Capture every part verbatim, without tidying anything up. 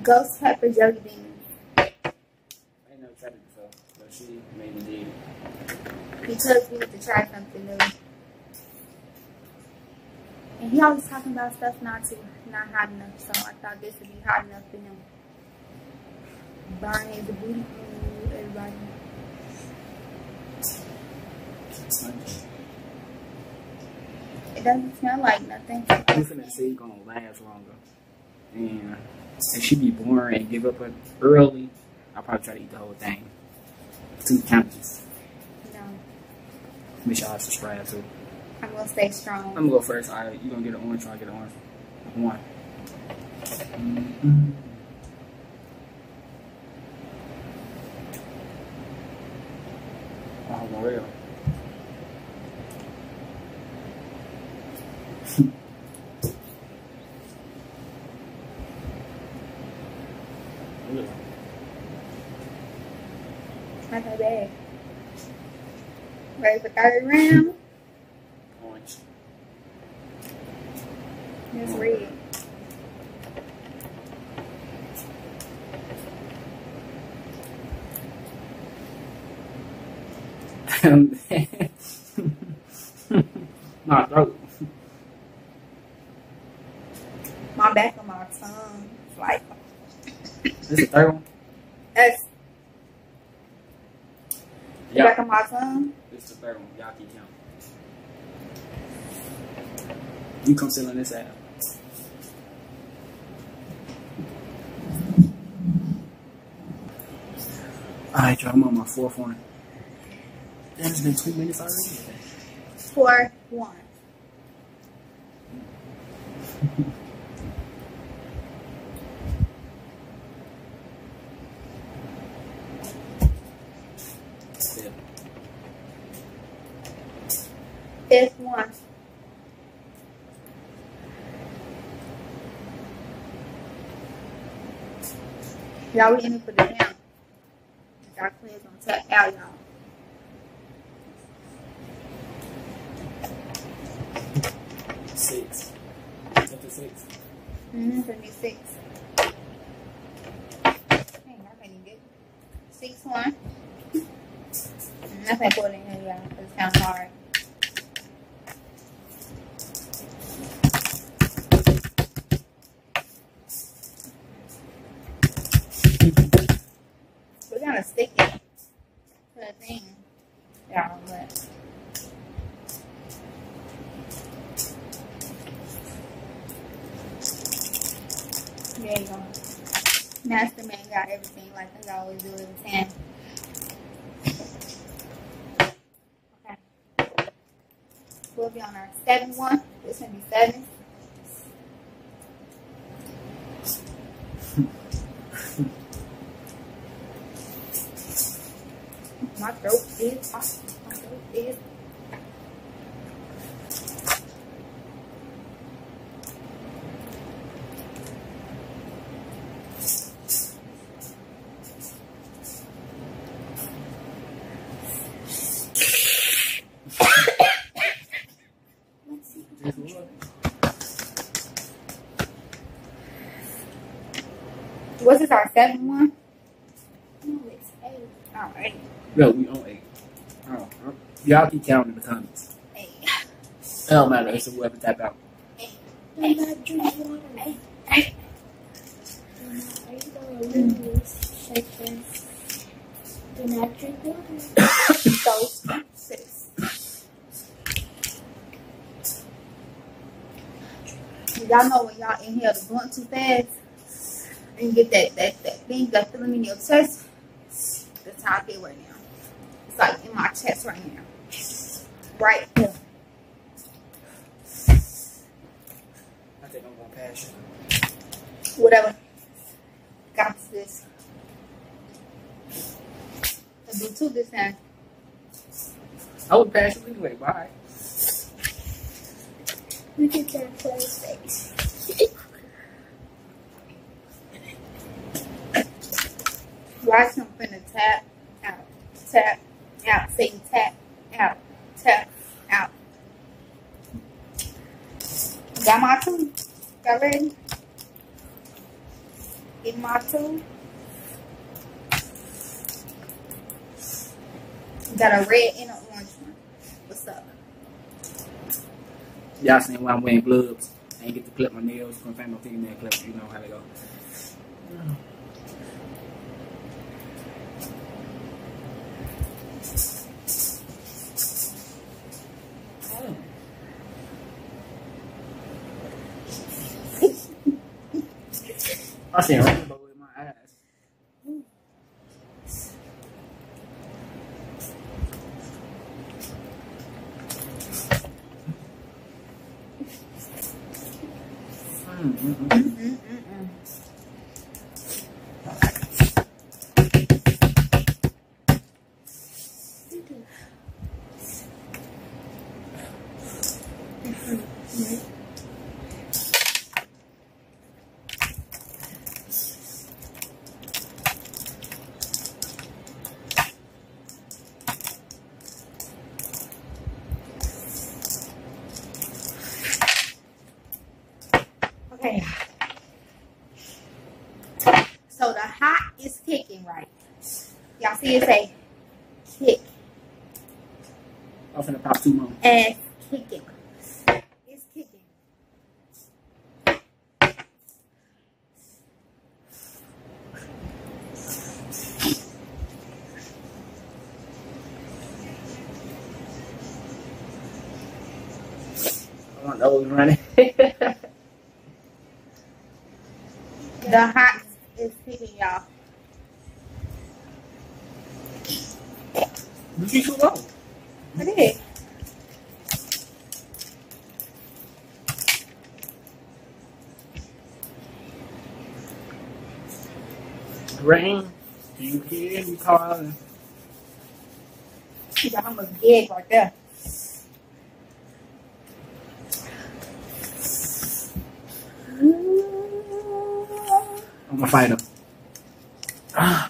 Ghost pepper jelly beans. I ain't never tried it before, but she made me did it. Because we need to try something new. And he always talking about stuff not too, not hot enough. So I thought this would be hot enough for him. Burn his booty. Ooh, everybody. It doesn't smell like nothing. I'm finna say it's gonna last longer. And if she be boring and give up early, I'll probably try to eat the whole thing. Two calories. No. Make sure I subscribe too. I'm gonna stay strong. I'm gonna go first. Alright, you gonna get an orange, I'll get an orange. One. Mm-hmm. Oh, for real. Not that bad. Ready for third round? Orange. It's red. My throat. My back of my tongue. It's like. This is the third one? That's the Yeah. back of my tongue. This is the third one. Y'all keep counting. You come sit on this side. Alright, y'all, I'm on my fourth one. Damn, it's been two minutes already. Four, one. Yeah. Fifth one. Y'all, we in it for the count. Our clean's gonna tap out, y'all. Six. Up to six. Mm-hmm, for me six. Dang, I can't even get it. Six one. Mm, I can't put it in here, y'all, because it's kind of hard. We're gonna stick it to the thing, y'all, but there you go. Master Man got everything like I always do every time. Okay. We'll be on our seven one. This gonna be seven. My throat is hot. My throat is. Let's see. Was this our seven one? No, it's eight. All right. No, we on eight. Oh, y'all keep counting in the comments. Eight. It don't matter. It's whoever tap out. Eight. Do not drink water. Eight. Eight. Do not, are you going to lose? Shake this. Do not drink water. Those six. Y'all know when y'all inhale the blunt too fast and you get that, that, that thing, that feeling in your chest. That's how I feel right now. It's like in my chest right now. Right here. I think I'm gonna pass you. Whatever. Got this. I'll do two this time. I would pass you anyway. Bye. Look at that close face. Watch him finna tap out, tap out, say tap out, tap out. Got my two. Y'all ready? in my tube. Got a red and an orange one. What's up? Y'all seen why I'm wearing gloves. I ain't get to clip my nails. Couldn't find no fingernail clip. You know how they go. I seen a rainbow in my eyes. Mm-hmm. Mm-mm-mm-mm. Okay. So the hot is kicking, right? Y'all see it say kick. I'm finna pop two more. Ass kicking. It's kicking. I want those running. The hot is kicking, y'all. You get too low. I did. Rain, do you hear me calling? You got almost dead right there. I'm gonna fight him. Ah.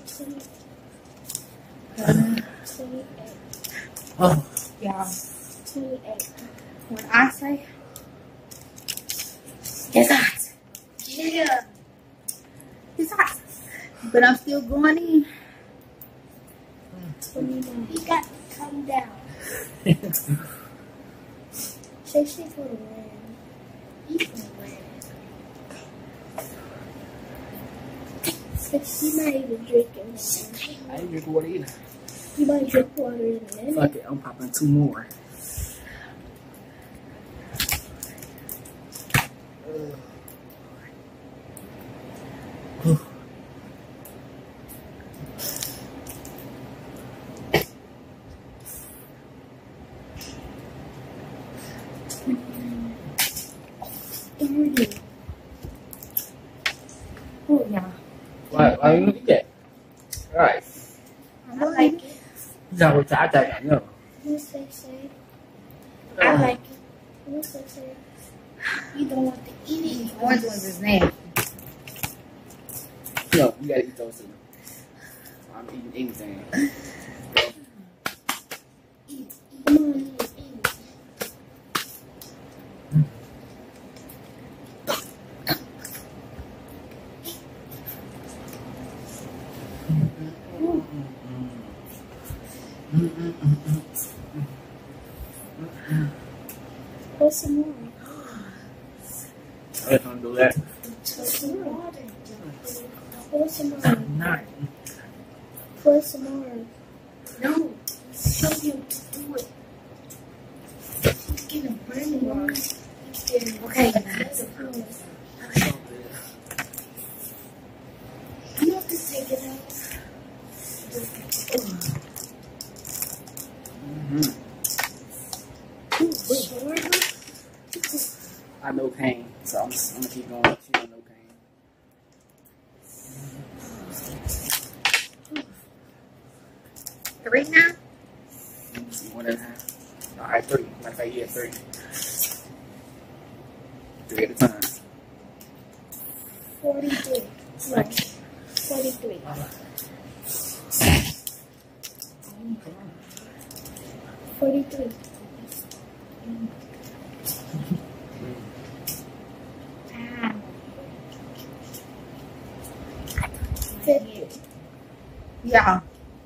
twenty-eight. Oh. Y'all, twenty-eight. when I say it's hot, yeah, it's hot, but I'm still going in. twenty-nine. You got to come down. sixty for the win. You can win. sixty, you're not even drinking water. I ain't drink water either. You might drink water in a minute. Fuck it, I'm popping two more. thirty. Oh yeah, Why, why you eat that? Alright. I like it. You gotta wait till I die. No. What's they say? I like it. What's they say? You don't want to eat it. These orange ones is nasty. No, you gotta eat those too. I'm eating anything. Come on, eat it, eat it. Pour some more. I can't do that. Pour some more. Pour some more. I'm not. Pour some more. No, show you to do it. It's getting burning on. It's getting Okay. that's a problem. You have to take it out. Mm-hmm. I know pain, so I'm, I'm gonna keep going. She don't know pain. Three now. One at a time. All right, three. Matter of fact, yeah, three. Three at a time. Forty-three. No. Forty-three. Forty-three. y'all.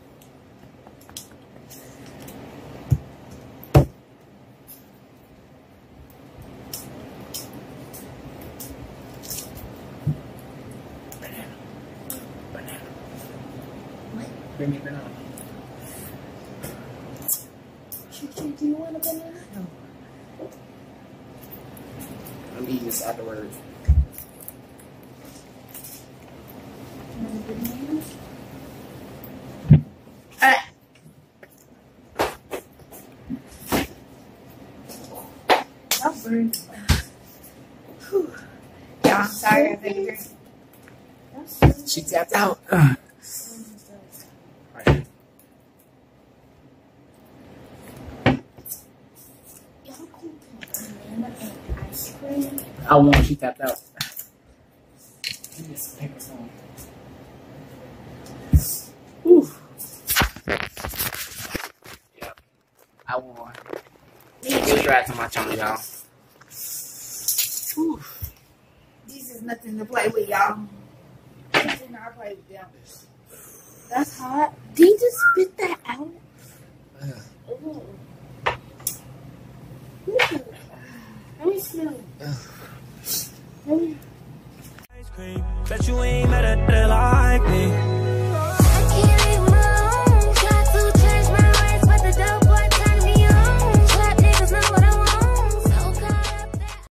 Bring me banana. Do you want a banana? No. I'm eating this afterwards. Alright. Y'all burning. Whew. Y'all, I'm sorry I had to drink. She tapped out. Uh. Right. Y'all can get banana and ice cream. I won. She tapped out. Give me some paper stone. Whew. Yep. I won. Subscribe to my channel, y'all. Whew. This is nothing to play with, y'all. This is not play with them. That's hot. Did you just spit that out? Ugh.